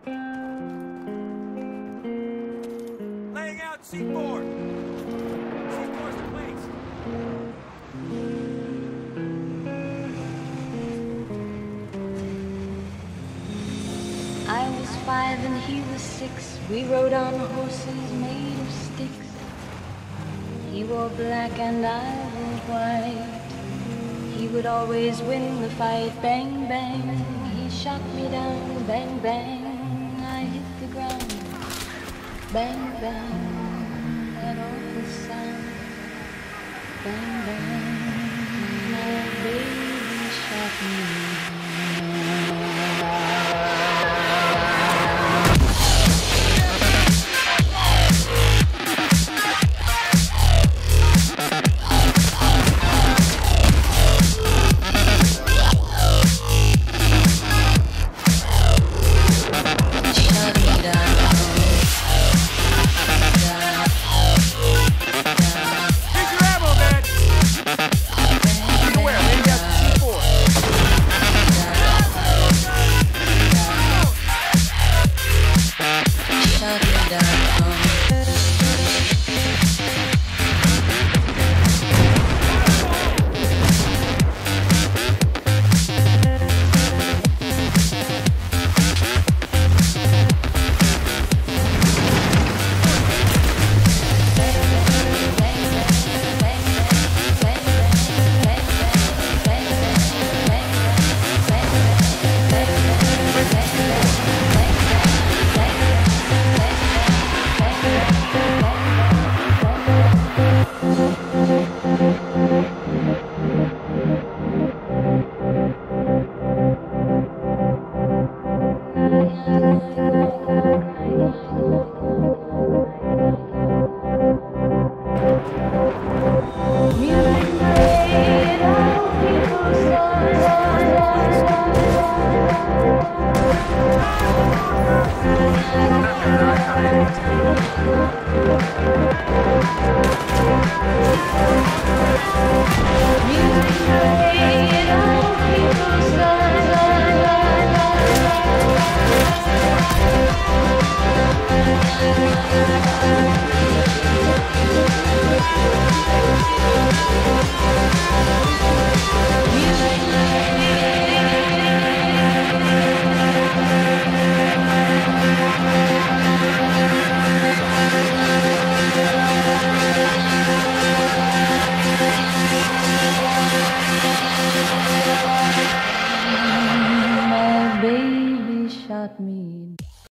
Laying out C4. C4's the place. I was 5 and he was 6. We rode on horses made of sticks. He wore black and I wore white. He would always win the fight. Bang, bang, he shot me down. Bang, bang, I hit the ground. Bang, bang, that awful sound. Bang, bang, my baby shot me. My baby shot me.